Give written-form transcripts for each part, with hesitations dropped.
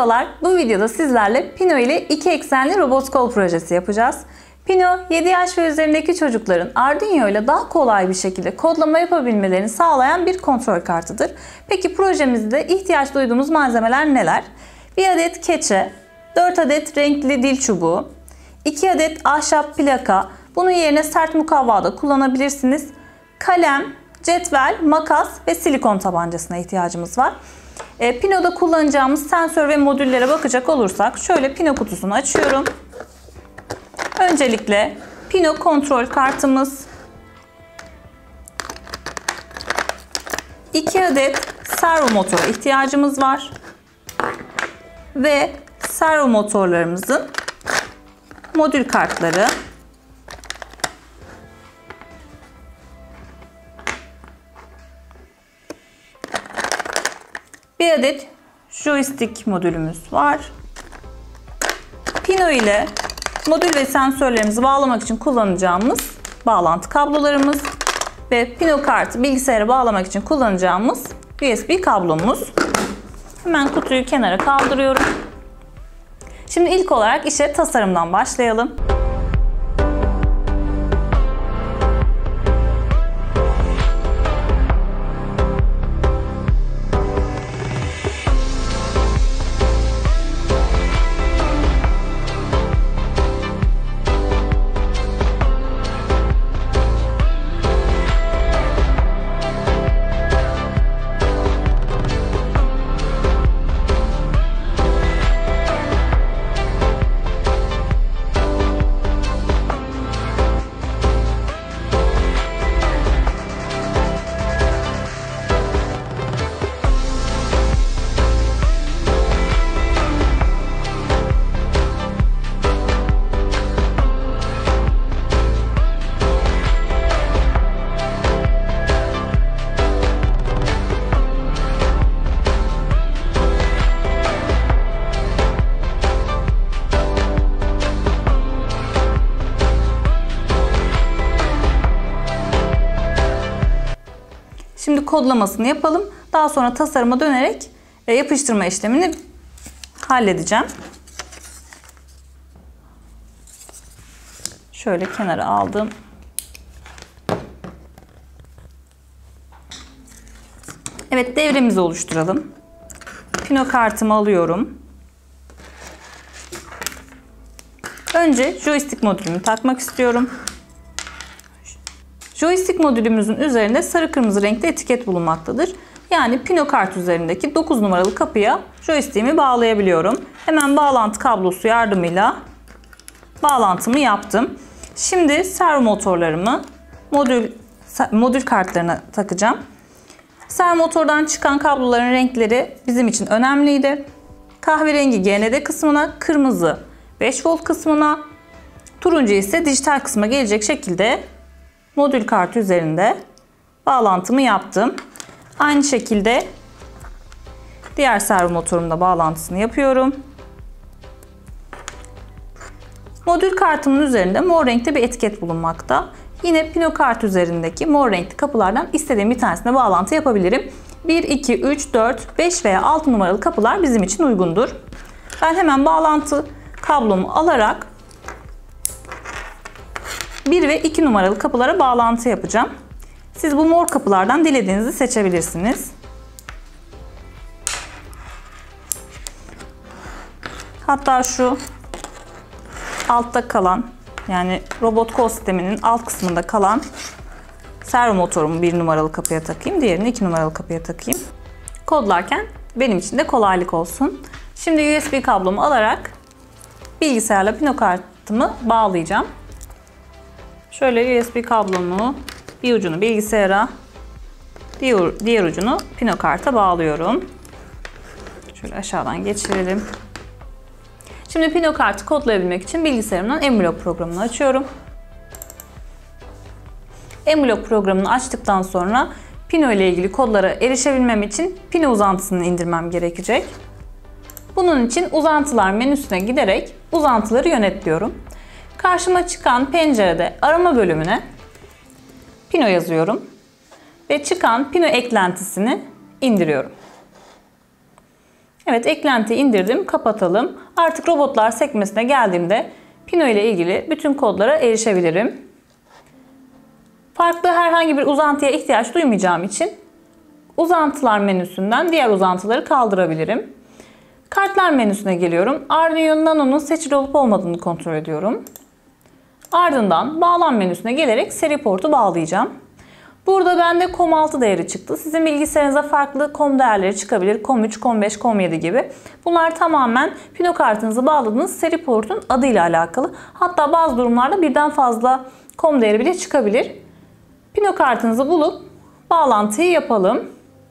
Merhabalar, bu videoda sizlerle Pino ile 2 eksenli robot kol projesi yapacağız. Pino, 7 yaş ve üzerindeki çocukların Arduino ile daha kolay bir şekilde kodlama yapabilmelerini sağlayan bir kontrol kartıdır. Peki projemizde ihtiyaç duyduğumuz malzemeler neler? 1 adet keçe, 4 adet renkli dil çubuğu, 2 adet ahşap plaka, bunun yerine sert mukavva da kullanabilirsiniz. Kalem, cetvel, makas ve silikon tabancasına ihtiyacımız var. Pino'da kullanacağımız sensör ve modüllere bakacak olursak şöyle Pino kutusunu açıyorum. Öncelikle Pino kontrol kartımız, 2 adet servo motora ihtiyacımız var ve servo motorlarımızın modül kartları, bir adet joystick modülümüz var. Pino ile modül ve sensörlerimizi bağlamak için kullanacağımız bağlantı kablolarımız ve Pino kartı bilgisayara bağlamak için kullanacağımız USB kablomuz. Hemen kutuyu kenara kaldırıyorum. Şimdi ilk olarak işe tasarımdan başlayalım. Şimdi kodlamasını yapalım. Daha sonra tasarıma dönerek yapıştırma işlemini halledeceğim. Şöyle kenara aldım. Evet, devremizi oluşturalım. Pino kartımı alıyorum. Önce joystick modülümü takmak istiyorum. Joystick modülümüzün üzerinde sarı kırmızı renkli etiket bulunmaktadır. Yani Pino kart üzerindeki 9 numaralı kapıya joystick'imi bağlayabiliyorum. Hemen bağlantı kablosu yardımıyla bağlantımı yaptım. Şimdi servo motorlarımı modül kartlarına takacağım. Servo motordan çıkan kabloların renkleri bizim için önemliydi. Kahverengi GND kısmına, kırmızı 5 volt kısmına, turuncu ise dijital kısma gelecek şekilde modül kartı üzerinde bağlantımı yaptım. Aynı şekilde diğer servo motorumda bağlantısını yapıyorum. Modül kartımın üzerinde mor renkte bir etiket bulunmakta. Yine Pino kart üzerindeki mor renkli kapılardan istediğim bir tanesine bağlantı yapabilirim. 1, 2, 3, 4, 5 veya 6 numaralı kapılar bizim için uygundur. Ben hemen bağlantı kablomu alarak 1 ve 2 numaralı kapılara bağlantı yapacağım. Siz bu mor kapılardan dilediğinizi seçebilirsiniz. Hatta şu altta kalan, yani robot kol sisteminin alt kısmında kalan servo motorumu 1 numaralı kapıya takayım. Diğerini 2 numaralı kapıya takayım. Kodlarken benim için de kolaylık olsun. Şimdi USB kablomu alarak bilgisayarla Pino kartımı bağlayacağım. Şöyle USB kablomu bir ucunu bilgisayara, diğer ucunu Pino karta bağlıyorum. Şöyle aşağıdan geçirelim. Şimdi Pino kartı kodlayabilmek için bilgisayarımdan Emulog programını açıyorum. Emulog programını açtıktan sonra Pino ile ilgili kodlara erişebilmem için Pino uzantısını indirmem gerekecek. Bunun için uzantılar menüsüne giderek uzantıları yönet diyorum. Karşıma çıkan pencerede arama bölümüne Pino yazıyorum ve çıkan Pino eklentisini indiriyorum. Evet, eklentiyi indirdim. Kapatalım. Artık robotlar sekmesine geldiğimde Pino ile ilgili bütün kodlara erişebilirim. Farklı herhangi bir uzantıya ihtiyaç duymayacağım için uzantılar menüsünden diğer uzantıları kaldırabilirim. Kartlar menüsüne geliyorum. Arduino Nano'nun seçili olup olmadığını kontrol ediyorum. Ardından bağlan menüsüne gelerek seri portu bağlayacağım. Burada bende COM6 değeri çıktı. Sizin bilgisayarınıza farklı COM değerleri çıkabilir. COM3, COM5, COM7 gibi. Bunlar tamamen Pino kartınızı bağladığınız seri portun adıyla alakalı. Hatta bazı durumlarda birden fazla COM değeri bile çıkabilir. Pino kartınızı bulup bağlantıyı yapalım.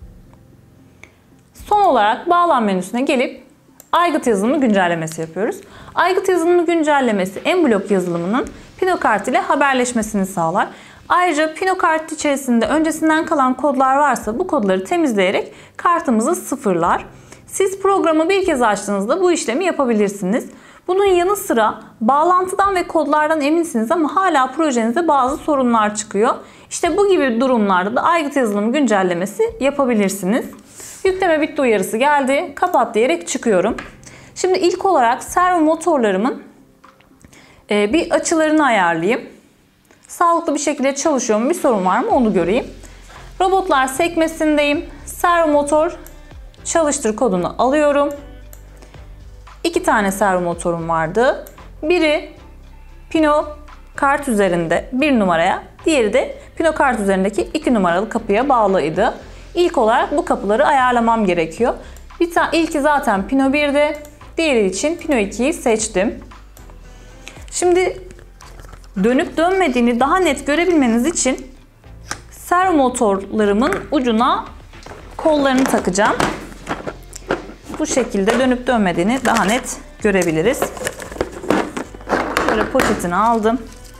Son olarak bağlan menüsüne gelip aygıt yazılımı güncellemesi yapıyoruz. Aygıt yazılımı güncellemesi en-blok yazılımının Pino kart ile haberleşmesini sağlar. Ayrıca Pino kart içerisinde öncesinden kalan kodlar varsa bu kodları temizleyerek kartımızı sıfırlar. Siz programı bir kez açtığınızda bu işlemi yapabilirsiniz. Bunun yanı sıra bağlantıdan ve kodlardan eminsiniz ama hala projenizde bazı sorunlar çıkıyor. İşte bu gibi durumlarda da aygıt yazılımı güncellemesi yapabilirsiniz. Yükleme bitti uyarısı geldi. Kapat diyerek çıkıyorum. Şimdi ilk olarak servo motorlarımın bir açılarını ayarlayayım. Sağlıklı bir şekilde çalışıyor mu, bir sorun var mı onu göreyim. Robotlar sekmesindeyim. Servo motor çalıştır kodunu alıyorum. 2 tane servo motorum vardı. Biri Pino kart üzerinde 1 numaraya, diğeri de Pino kart üzerindeki 2 numaralı kapıya bağlıydı. İlk olarak bu kapıları ayarlamam gerekiyor. İlki zaten Pino 1'de, diğeri için Pino 2'yi seçtim. Şimdi dönüp dönmediğini daha net görebilmeniz için servo motorlarımın ucuna kollarını takacağım. Bu şekilde dönüp dönmediğini daha net görebiliriz. Böyle poşetini aldım.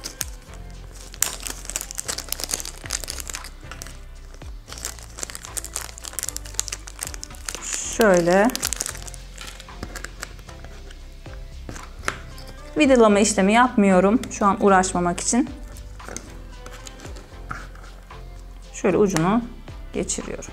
Şöyle vidalama işlemi yapmıyorum şu an uğraşmamak için. Şöyle ucunu geçiriyorum.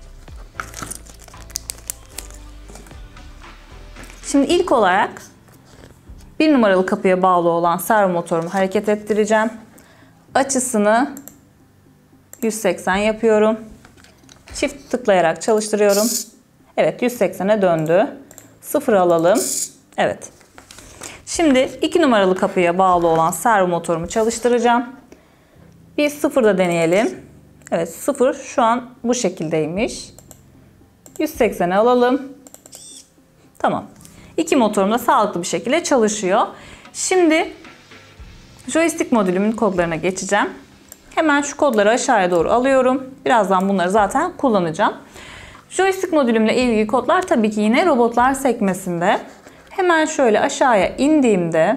Şimdi ilk olarak 1 numaralı kapıya bağlı olan servo motorumu hareket ettireceğim. Açısını 180 yapıyorum. Çift tıklayarak çalıştırıyorum. Evet, 180'e döndü. 0 alalım. Evet. Şimdi 2 numaralı kapıya bağlı olan servo motorumu çalıştıracağım. Bir 0'da deneyelim. Evet, 0 şu an bu şekildeymiş. 180'e alalım. Tamam. 2 motorum da sağlıklı bir şekilde çalışıyor. Şimdi joystick modülümün kodlarına geçeceğim. Hemen şu kodları aşağıya doğru alıyorum. Birazdan bunları zaten kullanacağım. Joystick modülümle ilgili kodlar tabii ki yine robotlar sekmesinde. Hemen şöyle aşağıya indiğimde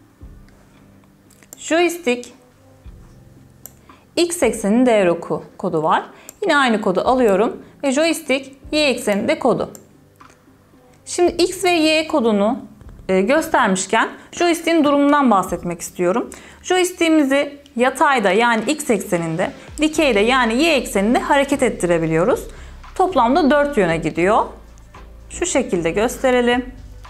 joystick x ekseninin değer oku kodu var. Yine aynı kodu alıyorum ve joystick y ekseninde kodu. Şimdi x ve y kodunu göstermişken joystick'in durumundan bahsetmek istiyorum. Joystick'imizi yatayda yani x ekseninde, dikeyde yani y ekseninde hareket ettirebiliyoruz. Toplamda 4 yöne gidiyor. Şu şekilde gösterelim.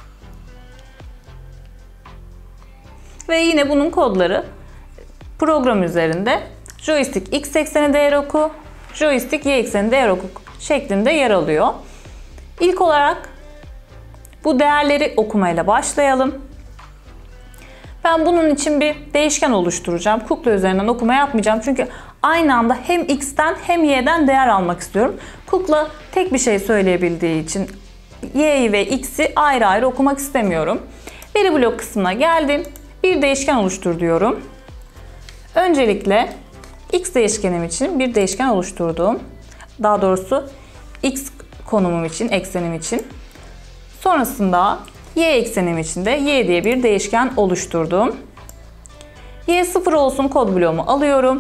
Ve yine bunun kodları program üzerinde joystick x ekseni değer oku, joystick y ekseni değer oku şeklinde yer alıyor. İlk olarak bu değerleri okumayla başlayalım. Ben bunun için bir değişken oluşturacağım. Kukla üzerinden okuma yapmayacağım. Çünkü aynı anda hem x'ten hem y'den değer almak istiyorum. Kukla tek bir şey söyleyebildiği için y'yi ve x'i ayrı ayrı okumak istemiyorum. Veri blok kısmına geldim. Bir değişken oluştur diyorum. Öncelikle x değişkenim için bir değişken oluşturdum. Daha doğrusu x konumum için, eksenim için. Sonrasında y eksenim için de y diye bir değişken oluşturdum. Y 0 olsun kod bloğumu alıyorum.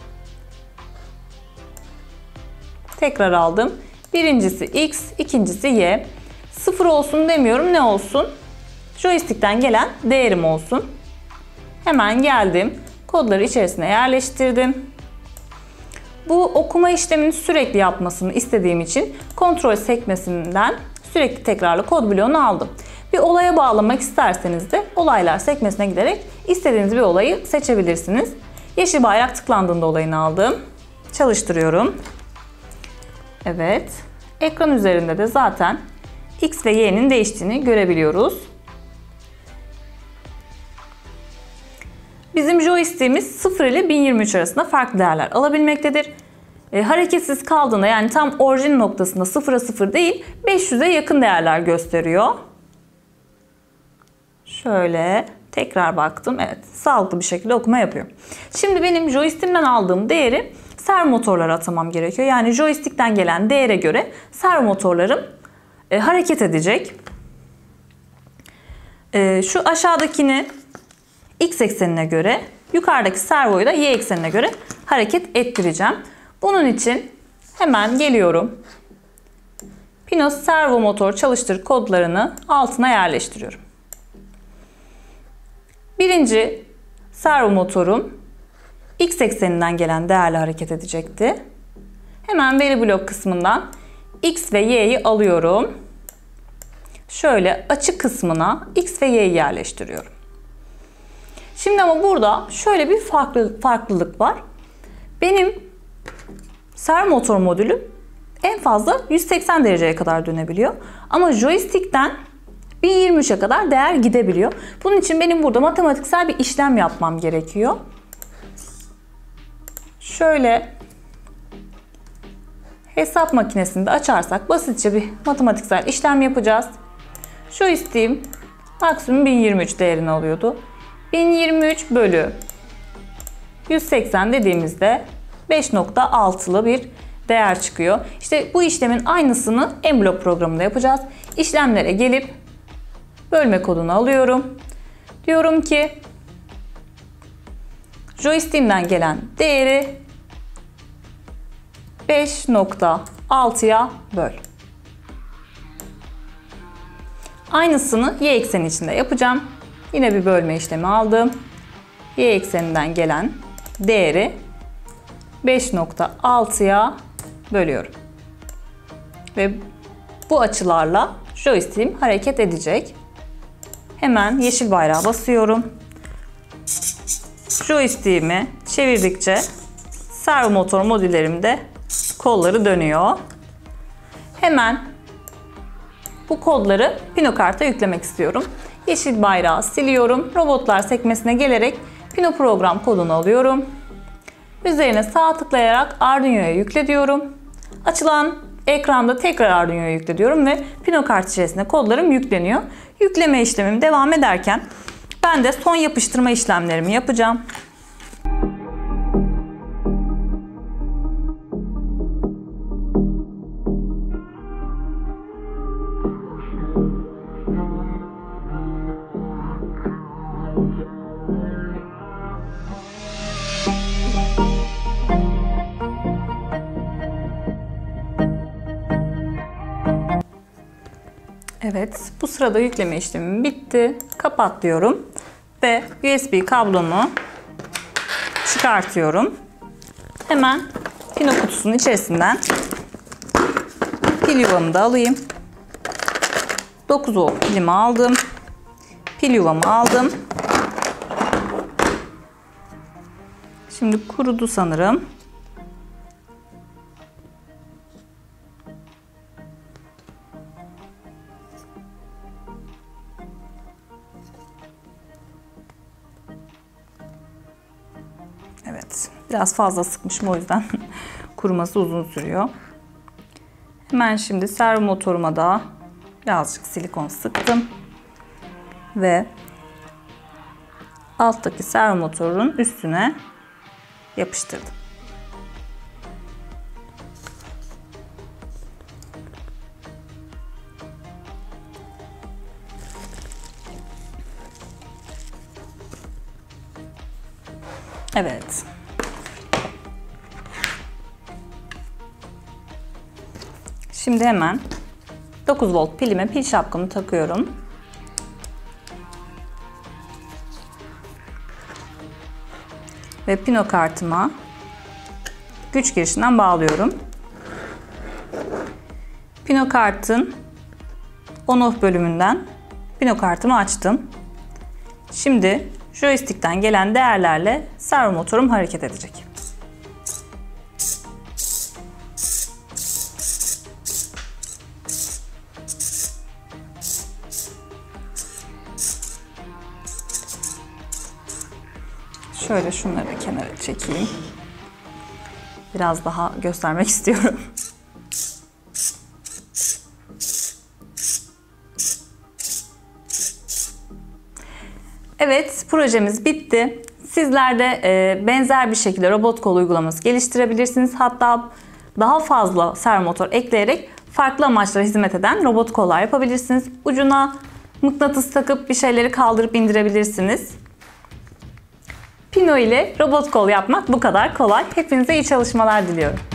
Tekrar aldım. Birincisi x, ikincisi y. 0 olsun demiyorum, ne olsun? Joystick'ten gelen değerim olsun. Hemen geldim. Kodları içerisine yerleştirdim. Bu okuma işlemini sürekli yapmasını istediğim için kontrol sekmesinden sürekli tekrarlı kod bloğunu aldım. Bir olaya bağlamak isterseniz de olaylar sekmesine giderek istediğiniz bir olayı seçebilirsiniz. Yeşil bayrak tıklandığında olayını aldım. Çalıştırıyorum. Evet. Ekran üzerinde de zaten X ve Y'nin değiştiğini görebiliyoruz. Bizim joystick'imiz 0 ile 1023 arasında farklı değerler alabilmektedir. Hareketsiz kaldığında, yani tam orijin noktasında 0'a 0 değil 500'e yakın değerler gösteriyor. Şöyle tekrar baktım. Evet, sağlıklı bir şekilde okuma yapıyor. Şimdi benim joystick'imden aldığım değeri servo motorlara atamam gerekiyor. Yani joystick'ten gelen değere göre servo motorlarım hareket edecek. Şu aşağıdakini X eksenine göre, yukarıdaki servoyu da Y eksenine göre hareket ettireceğim. Bunun için hemen geliyorum. Pinos servo motor çalıştır kodlarını altına yerleştiriyorum. Birinci servo motorum X ekseninden gelen değerle hareket edecekti. Hemen veri blok kısmından X ve Y'yi alıyorum. Şöyle açık kısmına X ve Y'yi yerleştiriyorum. Şimdi ama burada şöyle bir farklılık var. Benim servo motor modülüm en fazla 180 dereceye kadar dönebiliyor. Ama joystick'ten 1023'e kadar değer gidebiliyor. Bunun için benim burada matematiksel bir işlem yapmam gerekiyor. Şöyle hesap makinesini de açarsak basitçe bir matematiksel işlem yapacağız. Joystick'im maksimum 1023 değerini alıyordu. 1023 bölü 180 dediğimizde 5.6'lı bir değer çıkıyor. İşte bu işlemin aynısını M-Block programında yapacağız. İşlemlere gelip bölme kodunu alıyorum. Diyorum ki joystick'imden gelen değeri 5.6'ya böl. Aynısını Y ekseni içinde yapacağım. Yine bir bölme işlemi aldım. Y ekseninden gelen değeri 5.6'ya bölüyorum. Ve bu açılarla joystick'im hareket edecek. Hemen yeşil bayrağa basıyorum. Joystick'imi çevirdikçe servo motor modüllerimde kolları dönüyor. Hemen bu kodları Pino karta yüklemek istiyorum. Yeşil bayrağı siliyorum. Robotlar sekmesine gelerek Pino program kodunu alıyorum. Üzerine sağ tıklayarak Arduino'ya yükle diyorum. Açılan ekranda tekrar Arduino'ya yükle diyorum ve Pino kart içerisinde kodlarım yükleniyor. Yükleme işlemim devam ederken ben de son yapıştırma işlemlerimi yapacağım. Evet, bu sırada yükleme işlemim bitti. Kapat diyorum ve USB kablomu çıkartıyorum. Hemen Pino kutusunun içerisinden pil yuvamı da alayım. 9 volt pilimi aldım. Pil yuvamı aldım. Şimdi kurudu sanırım. Evet, biraz fazla sıkmışım, o yüzden kuruması uzun sürüyor. Hemen şimdi servo motoruma da birazcık silikon sıktım ve alttaki servo motorun üstüne yapıştırdım. Evet. Şimdi hemen 9 volt pilime pil şapkamı takıyorum. Ve Pino kartıma güç girişinden bağlıyorum. Pino kartın On-off bölümünden pino kartımı açtım. Şimdi joystick'ten gelen değerlerle servo motorum hareket edecek. Şöyle şunları da kenara çekeyim. Biraz daha göstermek istiyorum. Evet, projemiz bitti. Sizler de benzer bir şekilde robot kol uygulaması geliştirebilirsiniz. Hatta daha fazla servo motor ekleyerek farklı amaçlara hizmet eden robot kollar yapabilirsiniz. Ucuna mıknatıs takıp bir şeyleri kaldırıp indirebilirsiniz. Pino ile robot kol yapmak bu kadar kolay. Hepinize iyi çalışmalar diliyorum.